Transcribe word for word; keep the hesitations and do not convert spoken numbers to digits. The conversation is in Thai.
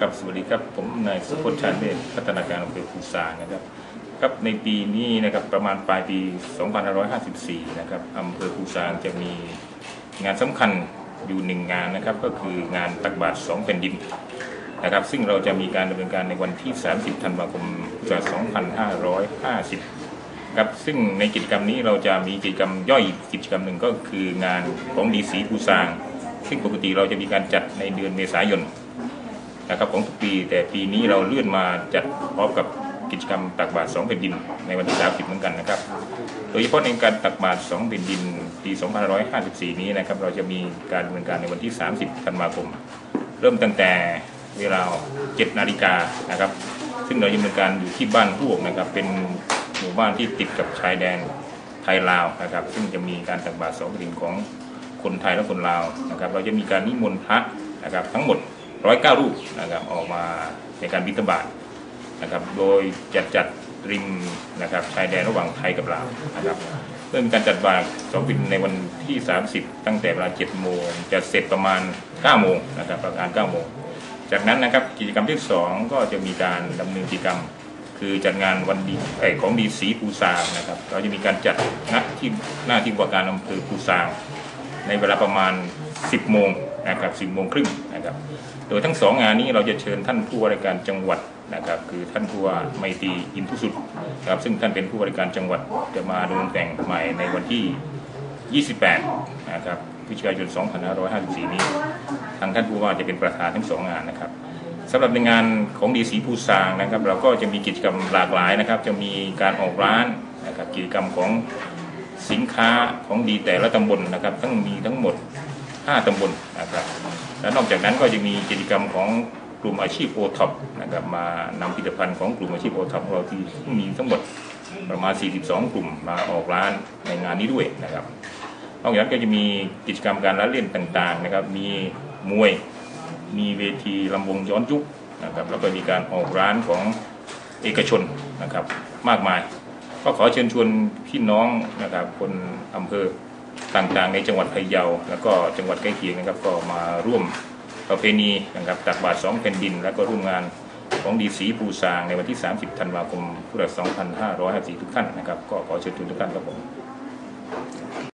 ครับสวัสดีครับผมนายสุพจน์ชาญเวชพัฒนาการอำเภอภูซางนะครับครับในปีนี้นะครับประมาณปลายปี สองพันห้าร้อยห้าสิบสี่ นะครับอำเภอภูซางจะมีงานสำคัญอยู่หนึ่งงานนะครับก็คืองานตักบาตรสองแผ่นดินนะครับซึ่งเราจะมีการดำเนินการในวันที่ สามสิบ ธันวาคม สองพันห้าร้อยห้าสิบ ครับซึ่งในกิจกรรมนี้เราจะมีกิจกรรมย่อยกิจกรรมหนึ่งก็คืองานของดีศรีภูซางซึ่งปกติเราจะมีการจัดในเดือนเมษายนนะครับของทุกปีแต่ปีนี้เราเลื่อนมาจัดพร้อมกับกิจกรรมตักบาตรสองแผ่นดินในวันที่สามสิบเหมือนกันนะครับโดยเฉพาะในการตักบาตรสองแผ่นดินปี สองพันห้าร้อยห้าสิบสี่ นี้นะครับเราจะมีการดำเนินการในวันที่ สามสิบ ธันวาคมเริ่มตั้งแต่เวลา เจ็ด นาฬิกานะครับซึ่งเราดำเนินการอยู่ที่บ้านพวกนะครับเป็นหมู่บ้านที่ติดกับชายแดนไทยลาวนะครับซึ่งจะมีการตักบาตรสองแผ่นดินของคนไทยและคนลาวนะครับเราจะมีการนิมนต์พระนะครับทั้งหมดหนึ่งร้อยเก้ารูปนะครับออกมาในการบิณฑบาตนะครับโดยจัดจัดริมนะครับชายแดนระหว่างไทยกับลาวนะครับเริ่มการจัดบาตรสองแผ่นดินในวันที่สามสิบตั้งแต่เวลา เจ็ด โมงจะเสร็จประมาณ เก้า โมงนะครับประมาณ เก้า โมงจากนั้นนะครับกิจกรรมที่สองก็จะมีการดำเนินกิจกรรมคือจัดงานวันดีของดีศรีภูซางนะครับเราจะมีการจัดณที่หน้าที่ว่าการอำเภอภูซางในเวลาประมาณ สิบ โมงนะครับ สิบ โมงครึ่งนะครับโดยทั้งสองงานนี้เราจะเชิญท่านผู้ว่าราชการจังหวัดนะครับคือท่านผู้ว่าไมตรีอินทุสุดครับซึ่งท่านเป็นผู้ว่าราชการจังหวัดจะมาดำเนินแต่งใหม่ในวันที่ ยี่สิบแปด นะครับพฤศจิกายน สองพันห้าร้อยห้าสิบสี่ นี้ทางท่านผู้ว่าจะเป็นประธานทั้งสองงานนะครับสำหรับในงานของดีศรีภูซางนะครับเราก็จะมีกิจกรรมหลากหลายนะครับจะมีการออกร้านนะครับกิจกรรมของสินค้าของดีแต่ละตำบลนะครับทั้งมีทั้งหมดห้าตำบลนะครับและนอกจากนั้นก็จะมีกิจกรรมของกลุ่มอาชีพโอท็อปนะครับมานำผลิตภัณฑ์ของกลุ่มอาชีพโอท็อปของเราที่มีทั้งหมดประมาณสี่สิบสองกลุ่มมาออกร้านในงานนี้ด้วยนะครับนอกจากนั้นก็จะมีกิจกรรมการละเล่นต่างๆนะครับมีมวยมีเวทีลำวงย้อนยุคนะครับแล้วก็มีการออกร้านของเอกชนนะครับมากมายก็ขอเชิญชวนพี่น้องนะครับคนอำเภอต่างๆในจังหวัดพะเยาแล้วก็จังหวัดใกล้เคียงนะครับก็มาร่วมประเพณีนะครับตักบาตรสองแผ่นดินและก็ร่วมงานของดีศรีภูซางในวันที่ สามสิบ ธันวาคม พุทธศักราช สองพันห้าร้อยห้าสิบสี่ ทุกท่านนะครับก็ขอเชิญชวนทุกท่านครับผม